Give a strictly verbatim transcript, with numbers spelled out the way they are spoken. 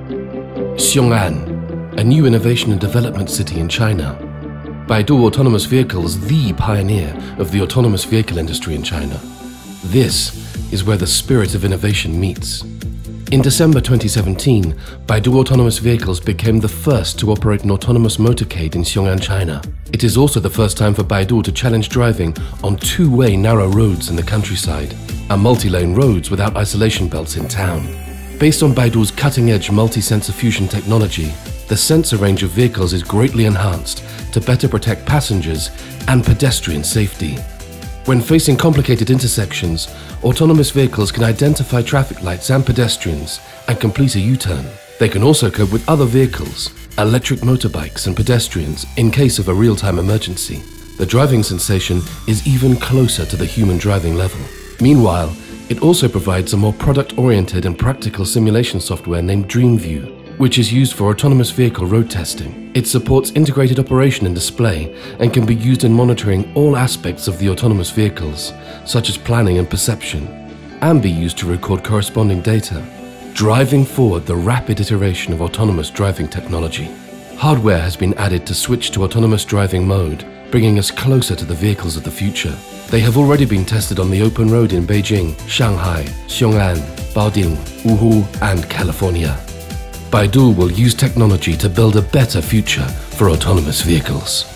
Xiongan, a new innovation and development city in China. Baidu Autonomous Vehicles, the pioneer of the autonomous vehicle industry in China. This is where the spirit of innovation meets. In December twenty seventeen, Baidu Autonomous Vehicles became the first to operate an autonomous motorcade in Xiongan, China. It is also the first time for Baidu to challenge driving on two-way narrow roads in the countryside and multi-lane roads without isolation belts in town. Based on Baidu's cutting-edge multi-sensor fusion technology, the sensor range of vehicles is greatly enhanced to better protect passengers and pedestrian safety. When facing complicated intersections, autonomous vehicles can identify traffic lights and pedestrians and complete a U-turn. They can also cope with other vehicles, electric motorbikes and pedestrians in case of a real-time emergency. The driving sensation is even closer to the human driving level. Meanwhile, it also provides a more product-oriented and practical simulation software named DreamView, which is used for autonomous vehicle road testing. It supports integrated operation and display and can be used in monitoring all aspects of the autonomous vehicles, such as planning and perception, and be used to record corresponding data, driving forward the rapid iteration of autonomous driving technology. Hardware has been added to switch to autonomous driving mode, bringing us closer to the vehicles of the future. They have already been tested on the open road in Beijing, Shanghai, Xiongan, Baoding, Wuhu, and California. Baidu will use technology to build a better future for autonomous vehicles.